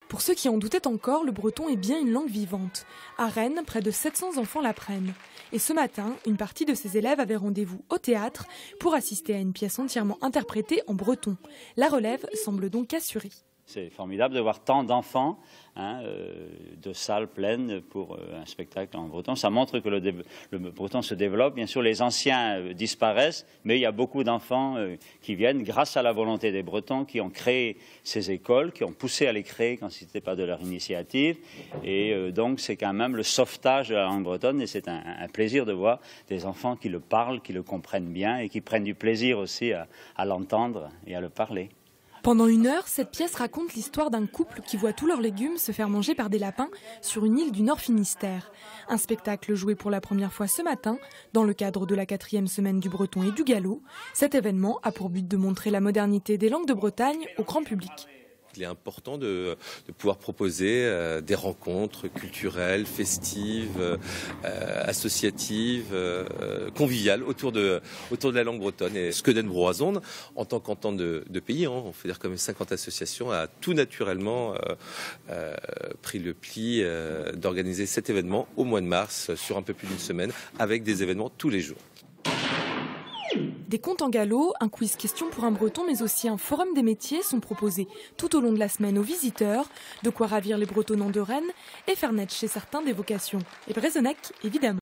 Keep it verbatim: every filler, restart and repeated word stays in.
Pour ceux qui en doutaient encore, le breton est bien une langue vivante. À Rennes, près de sept cents enfants l'apprennent. Et ce matin, une partie de ces élèves avait rendez-vous au théâtre pour assister à une pièce entièrement interprétée en breton. La relève semble donc assurée. C'est formidable de voir tant d'enfants, hein, euh, de salles pleines pour euh, un spectacle en breton. Ça montre que le, le breton se développe. Bien sûr, les anciens euh, disparaissent, mais il y a beaucoup d'enfants euh, qui viennent grâce à la volonté des Bretons qui ont créé ces écoles, qui ont poussé à les créer quand ce n'était pas de leur initiative. Et euh, donc, c'est quand même le sauvetage de la langue bretonne. Et c'est un, un plaisir de voir des enfants qui le parlent, qui le comprennent bien et qui prennent du plaisir aussi à, à l'entendre et à le parler. Pendant une heure, cette pièce raconte l'histoire d'un couple qui voit tous leurs légumes se faire manger par des lapins sur une île du Nord Finistère. Un spectacle joué pour la première fois ce matin, dans le cadre de la quatrième semaine du breton et du gallo. Cet événement a pour but de montrer la modernité des langues de Bretagne au grand public. Il est important de, de pouvoir proposer euh, des rencontres culturelles, festives, euh, associatives, euh, conviviales autour de, autour de la langue bretonne. Et Skeudenbroazon, en tant qu'entente de, de pays, hein, on fait dire comme cinquante associations, a tout naturellement euh, euh, pris le pli euh, d'organiser cet événement au mois de mars, sur un peu plus d'une semaine, avec des événements tous les jours. Des contes en gallo, un quiz question pour un breton, mais aussi un forum des métiers sont proposés tout au long de la semaine aux visiteurs, de quoi ravir les bretonnants de Rennes et faire naître chez certains des vocations. Et Brézenec, évidemment.